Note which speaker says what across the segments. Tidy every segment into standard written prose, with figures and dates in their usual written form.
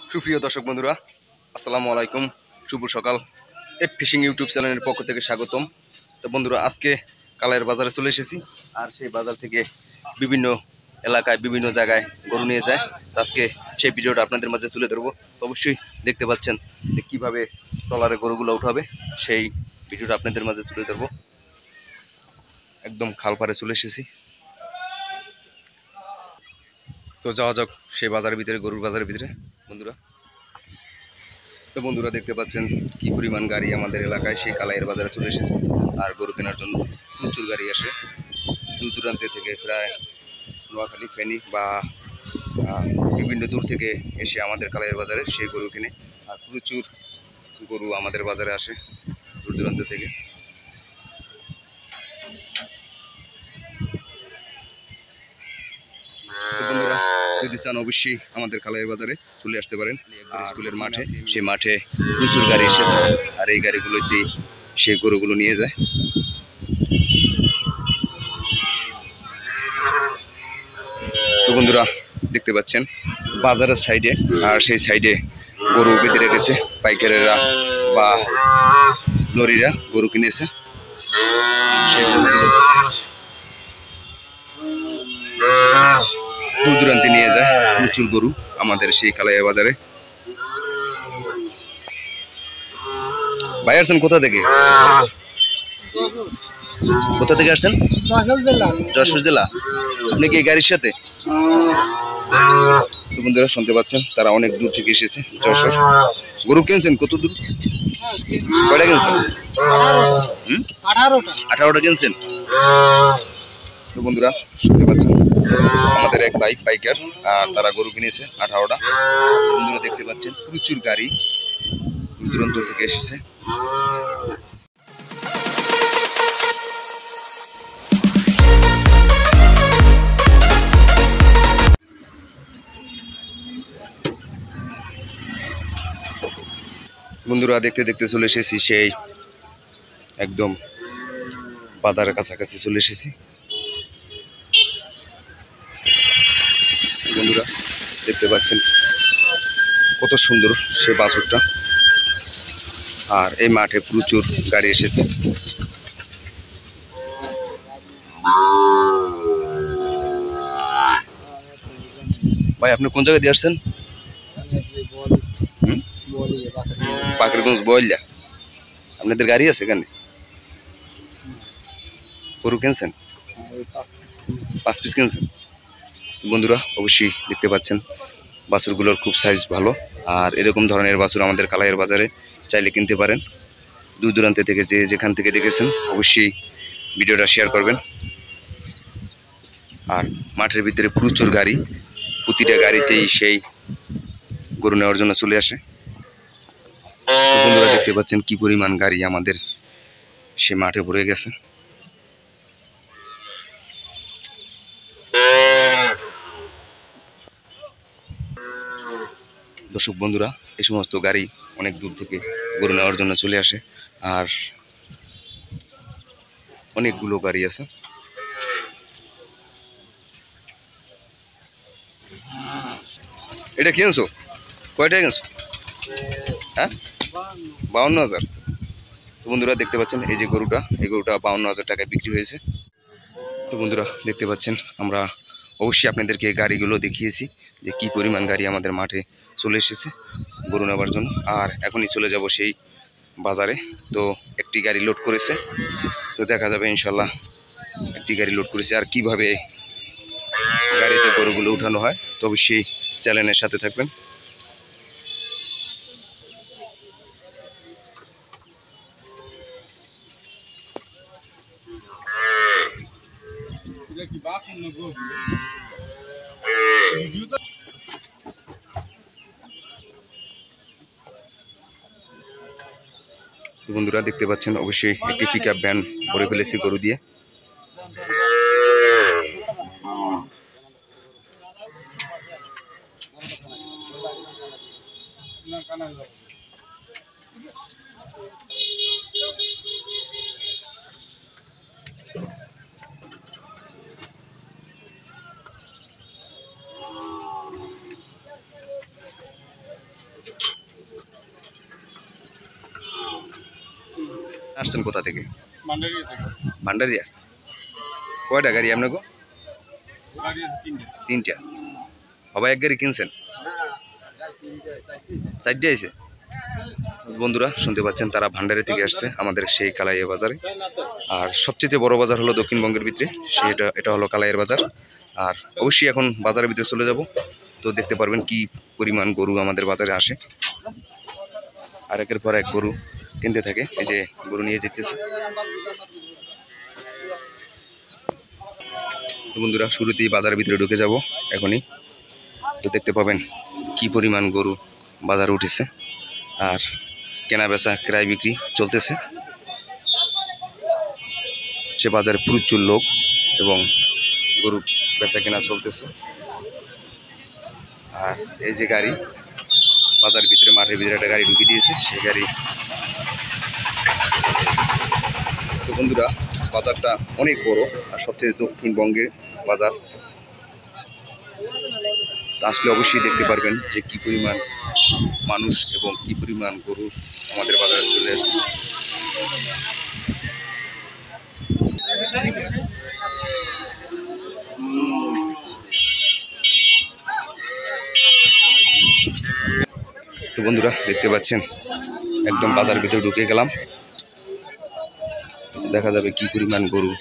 Speaker 1: সুপ্রিয় দর্শক বন্ধুরা, আসসালামু আলাইকুম। শুভ সকাল। এফ ফিশিং ইউটিউব চ্যানেলের পক্ষ থেকে স্বাগতম। তো বন্ধুরা, আজকে কালাইয়ের বাজারে চলে এসেছি। আর সেই বাজার থেকে বিভিন্ন এলাকায় বিভিন্ন জায়গায় গরু নিয়ে যায়। আজকে সেই ভিডিওটা আপনাদের মাঝে তুলে ধরবো। অবশ্যই দেখতে পাচ্ছেন যে কীভাবে ট্রলারে গরুগুলো উঠাবে, সেই ভিডিওটা আপনাদের মাঝে তুলে ধরবো। একদম খাল পাড়ে চলে এসেছি। তো যাওয়া যাক সেই বাজারের ভিতরে, গরুর বাজারের ভিতরে বন্ধুরা। তো বন্ধুরা, দেখতে পাচ্ছেন কি পরিমাণ গাড়ি আমাদের এলাকায় সেই কালাইয়ের বাজারে চলে এসেছে। আর গরু কেনার জন্য প্রচুর গাড়ি আসে দূর দূরান্ত থেকে, প্রায় নোয়াখালী, ফেনী বা বিভিন্ন দূর থেকে এসে আমাদের কালাইয়ের বাজারে সেই গরু কিনে। আর প্রচুর গরু আমাদের বাজারে আসে দূর দূরান্ত থেকে। তো বন্ধুরা, যদি চান অবশ্যই আমাদের কালাইয়ের বাজারে চলে আসতে পারেন। একবার স্কুলের মাঠে, সেই মাঠে প্রচুর গাড়ি এসেছে। আর এই গাড়িগুলোতেই সেই গরুগুলো নিয়ে যায়। তো বন্ধুরা, দেখতে পাচ্ছেন বাজারের সাইডে, আর সেই সাইডে গরু বেঁধে রেখেছে পাইকারেরা বা লরিরা গরু কিনেছে। দূর দূরান্তে নিয়ে যায় প্রচুর গরু আমাদের সেই কালাইয়া বাজারে। ভাই আসছেন কোথা থেকে? কোথা থেকে আসছেন? যশোর জেলা। আপনি কি গাড়ির সাথে? তো বন্ধুরা, শুনতে পাচ্ছেন তারা অনেক দূর থেকে এসেছে যশোর। গরু কিনছেন কত দূর? কয়টা কিনছেন? 18টা কিনছেন। তো বন্ধুরা, শুনতে পাচ্ছেন আমাদের এক ভাই পাইকার, আর তারা গরু কিনেছে 18টা। বন্ধুরা, দেখতে পাচ্ছেন প্রচুর গাড়ি দূর দূরান্ত থেকে এসেছে। বন্ধুরা, দেখতে দেখতে চলে এসেছি সেই একদম বাজারের কাছাকাছি চলে এসেছি। বন্ধুরা, দেখতে পাচ্ছেন কত সুন্দর সে বাছুরটা। আর এই মাঠে প্রচুর গাড়ি এসেছে। ভাই, আপনি কোন জায়গায় দিয়ে আসছেন? পাখিরগঞ্জ বইলা। আপনাদের গাড়ি আছে এখানে? গরু কিনছেন? 5 পিস কিনছেন। বন্ধুরা, অবশ্যই দেখতে পাচ্ছেন বাছুরগুলোর খুব সাইজ ভালো। আর এরকম ধরনের বাছুর আমাদের কালাইয়ের বাজারে চাইলে কিনতে পারেন। দূর দূরান্ত থেকে যে যেখান থেকে দেখেছেন অবশ্যই ভিডিওটা শেয়ার করবেন। আর মাঠের ভিতরে প্রচুর গাড়ি, প্রতিটা গাড়িতেই সেই গরু নেওয়ার জন্য চলে আসে। তো বন্ধুরা, দেখতে পাচ্ছেন কি পরিমাণ গাড়ি আমাদের সে মাঠে ভরে গেছে। দর্শক বন্ধুরা, এই সমস্ত গাড়ি অনেক দূর থেকে গরু নেওয়ার জন্য চলে আসে। আর অনেকগুলো গাড়ি আছে। এটা কিনছো? কয়টা কিনছো? হ্যাঁ, 52,000। তো বন্ধুরা, দেখতে পাচ্ছেন এই যে গরুটা, এই গরুটা 52,000 টাকায় বিক্রি হয়েছে। তো বন্ধুরা, দেখতে পাচ্ছেন আমরা অবশ্যই আপনাদেরকে গাড়িগুলো দেখিয়েছি যে কি পরিমাণ গাড়ি আমাদের মাঠে চলে এসেছে গরু নেওয়ার জন্য। আর এখনই চলে যাব সেই বাজারে। তো একটি গাড়ি লোড করেছে, তো দেখা যাবে ইনশাল্লাহ একটি গাড়ি লোড করেছে। আর কিভাবে গাড়িতে গরুগুলো উঠানো হয় তো অবশ্যই চ্যানেলের সাথে থাকবেন। তো বন্ধুরা, দেখতে পাচ্ছেন অবশ্যই একটি পিকআপ ভ্যান ভরে ফেলেছি গরু দিয়ে। আসছেন কোথা থেকে?
Speaker 2: মান্ডারিয়া থেকে।
Speaker 1: ভান্ডারিয়া। কয়টা গাড়ি আপনাকে?
Speaker 2: গাড়ি আছে তিনটে।
Speaker 1: 3টা। সবাই এক গাড়ি কিনছেন? 4টে আইছে। বন্ধুরা শুনতে পাচ্ছেন তারা ভান্ডারি থেকে আসছে আমাদের সেই কালাইয়া বাজারে। আর সবচেয়ে বড় বাজার হলো দক্ষিণবঙ্গের ভিতরে, এটা হলো কালাইয়ের বাজার। আর অবশ্যই এখন বাজারের ভিতরে চলে যাব, তো দেখতে পারবেন কি পরিমাণ গরু আমাদের বাজারে আসে। আর একের পর এক গরু কিনতে থাকে, এই যে গরু নিয়ে যেতেছে। তো বন্ধুরা শুরুতেই বাজারের ভিতরে ঢুকে যাব এখনই, তো দেখতে পাবেন কি পরিমাণ গরু বাজারে উঠেছে। আর কেনা বেচা ক্রয় বিক্রি চলতেছে। সে বাজারে প্রচুর লোক এবং গরু বেচা কেনা চলতেছে। আর এই যে গাড়ি বাজারের ভিতরে, মাঠের ভিতরে একটা গাড়ি ঢুকিয়ে দিয়েছে, সেই গাড়ি। তো বন্ধুরা বাজারটা অনেক বড় আর সবচেয়ে দক্ষিণবঙ্গের বাজার। আসলে অবশ্যই দেখতে পারবেন যে কি পরিমাণ মানুষ এবং কি পরিমাণ গরু আমাদের বাজারে চলে আসে। তো বন্ধুরা দেখতে পাচ্ছেন একদম বাজারের ভিতরে ঢুকে গেলাম, দেখা যাবে কি পরিমাণ গরু।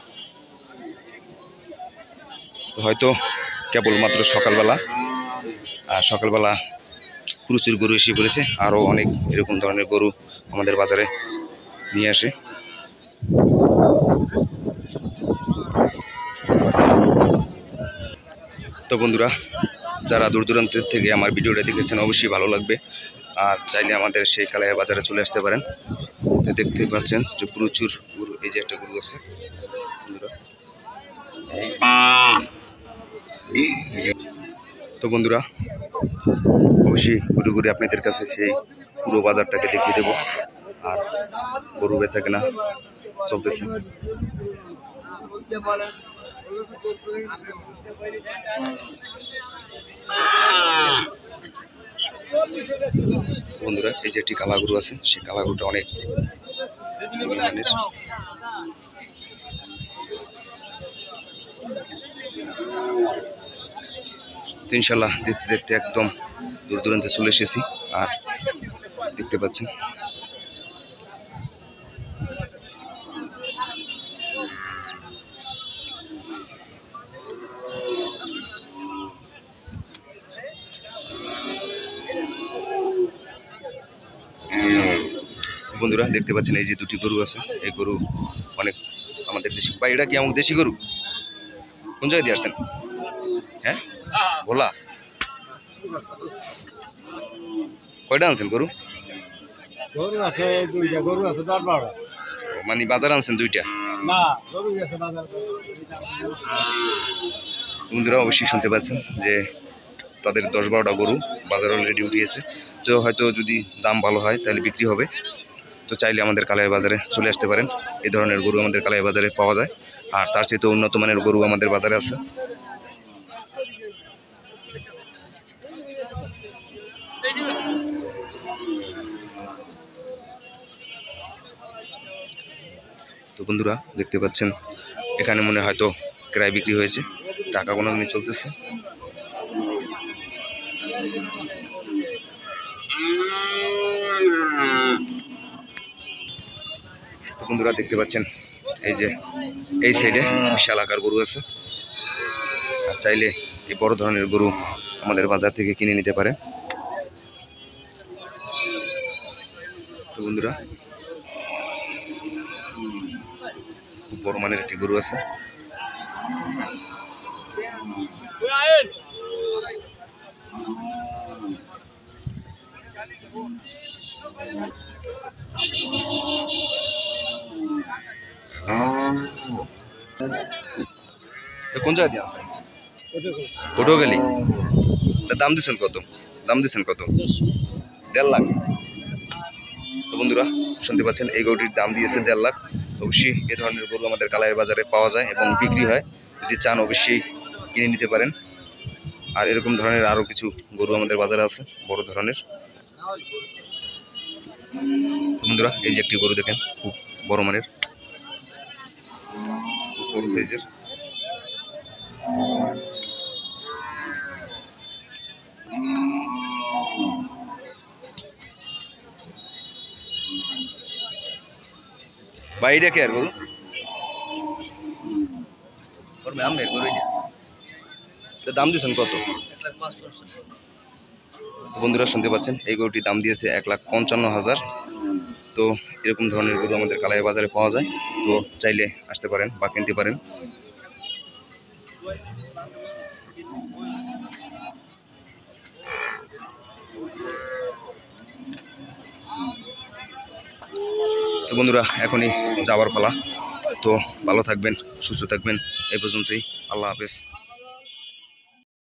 Speaker 1: তো হয়তো কেবলমাত্র সকালবেলা, আর সকালবেলা প্রচুর গরু এসে পড়েছে, আরও অনেক এরকম ধরনের গরু আমাদের বাজারে নিয়ে আসে। তো বন্ধুরা যারা দূর দূরান্ত থেকে আমার ভিডিওটা দেখেছেন অবশ্যই ভালো লাগবে, আর চাইলে আমাদের সেই কালাইয়া বাজারে চলে আসতে পারেন। তো দেখতে পাচ্ছেন যে প্রচুর গরু, এই যে একটা গরু আছে বন্ধুরা। তো বন্ধুরা অবশ্যই ঘুরে ঘুরে আপনাদের কাছে সেই পুরো বাজারটাকে দেখিয়ে দেবো। আর গরু বেচা কেনা চলতেছে। বন্ধুরা এই যে একটি কালা গরু আছে, সেই কালা গরুটা অনেক মানের। তো ইনশাল্লাহ দেখতে দেখতে একদম দূর দূরান্তে চলে এসেছি। আর দেখতে পাচ্ছেন বন্ধুরা দেখতে পাচ্ছেন এই যে দুটি গরু আছে, এই গরু অনেক আমাদের দেশি। ভাই এটা কি আমাদের দেশি গরু? কোন জায়গায় দিয়ে আসছেন? হ্যাঁ ভোলা। কয়টা আনছেন গরু?
Speaker 2: গরু আছে দুইটা, গরু আছে 10-12টা।
Speaker 1: মানে বাজার আনছেন 2টা?
Speaker 2: না, গরু আছে বাজার।
Speaker 1: বন্ধুরা অবশ্যই শুনতে পাচ্ছেন যে তাদের 10-12টা গরু বাজারে অলরেডি উঠিয়েছে। তো হয়তো যদি দাম ভালো হয় তাহলে বিক্রি হবে। তো চাইলে আমাদের কালাইয়া বাজারে চলে আসতে পারেন, এই ধরনের গরু আমাদের কালাইয়া বাজারে পাওয়া যায়। আর তার চেয়ে তো উন্নত মানের গরু আমাদের বাজারে আছে। তো বন্ধুরা দেখতে পাচ্ছেন এখানে মনে হয়তো ক্রয় বিক্রি হয়েছে, টাকা গোনাগুনি চলতেছে। তো বন্ধুরা দেখতে পাচ্ছেন এই যে এই সাইডে বিশাল আকার গরু আছে, আর চাইলে এই বড় ধরনের গরু আমাদের বাজার থেকে কিনে নিতে পারে। তো বন্ধুরা খুব বড় মানের একটি গরু আছে। কোন জায়গা দিয়ে আছে? পটুয়াখালী। দাম দিচ্ছেন কত? দাম দিচ্ছেন কত? 1.5 লাখ। তো বন্ধুরা শুনতে পাচ্ছেন এই গরুটির দাম দিয়েছে 1.5 লাখ। অবশ্যই এ ধরনের গরু আমাদের কালাইয়ের বাজারে পাওয়া যায় এবং বিক্রি হয়। যদি চান অবশ্যই কিনে নিতে পারেন। আর এরকম ধরনের আরও কিছু গরু আমাদের বাজারে আছে বড় ধরনের। তো বন্ধুরা এই যে একটি গরু দেখেন, খুব বড় মানের, খুব বড় সাইজের। ভাই এটা কে আর গরু? আমের গরু এটা দাম দিয়েছেন কত? বন্ধুরা শুনতে পাচ্ছেন, এই গরুটির দাম দিয়েছে 1,55,000। তো এরকম ধরনের গরু আমাদের কালাই বাজারে পাওয়া যায়, তো চাইলে আসতে পারেন বা কিনতে পারেন। তো বন্ধুরা এখনই যাওয়ার পালা। তো ভালো থাকবেন, সুস্থ থাকবেন, এই পর্যন্তই। আল্লাহ হাফেজ।